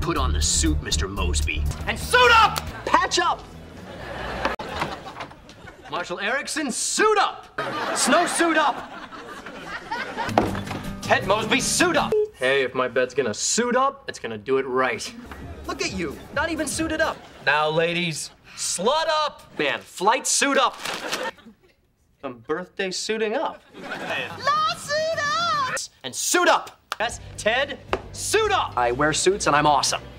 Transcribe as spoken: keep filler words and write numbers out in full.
Put on the suit, Mister Mosby. And suit up! Patch up! Marshall Erickson, suit up! Snow suit up! Ted Mosby, suit up! Hey, if my bed's gonna suit up, it's gonna do it right. Look at you, not even suited up. Now, ladies, slut up! Man, flight suit up! I'm birthday suiting up. La suit up! And suit up! Yes, Ted, suit up! I wear suits and I'm awesome.